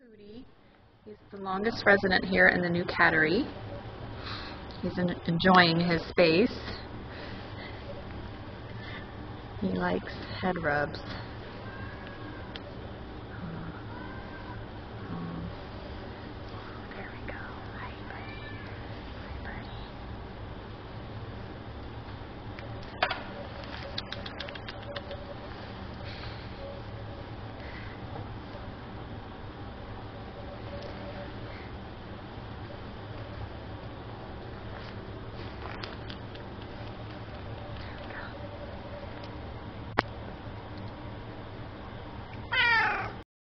Hootie. He's the longest resident here in the new cattery. He's enjoying his space. He likes head rubs.